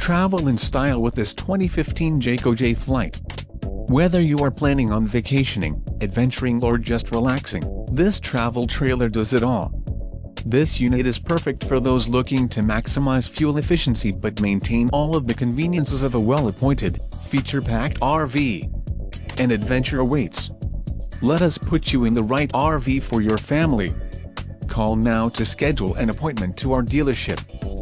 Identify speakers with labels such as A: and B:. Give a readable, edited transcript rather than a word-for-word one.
A: Travel in style with this 2015 Jayco J Flight. Whether you are planning on vacationing, adventuring or just relaxing, this travel trailer does it all. This unit is perfect for those looking to maximize fuel efficiency but maintain all of the conveniences of a well-appointed, feature-packed RV. An adventure awaits. Let us put you in the right RV for your family. Call now to schedule an appointment to our dealership.